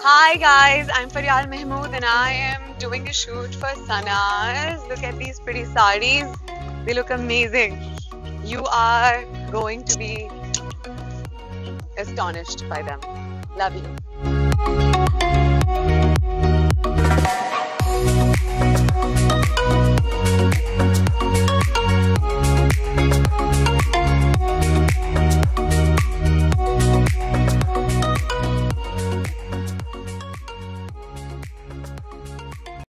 Hi guys, I'm Faryal Mahmood and I am doing a shoot for Sana's. Look at these pretty sarees. They look amazing. You are going to be astonished by them. Love you.